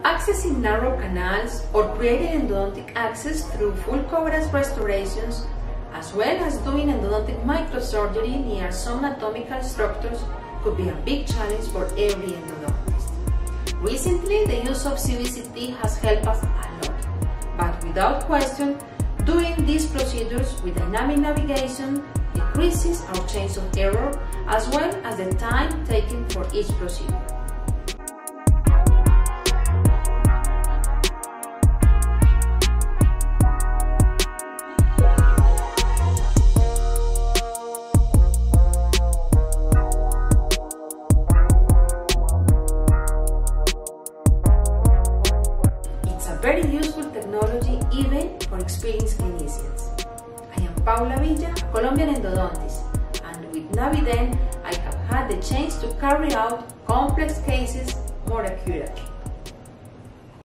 Accessing narrow canals or creating endodontic access through full coverage restorations, as well as doing endodontic microsurgery near some anatomical structures, could be a big challenge for every endodontist. Recently, the use of CBCT has helped us a lot, but without question, doing these procedures with dynamic navigation decreases our chance of error as well as the time taken for each procedure. Very useful technology even for experienced clinicians. I am Paula Villa, a Colombian endodontist, and with Naviden I have had the chance to carry out complex cases more accurately.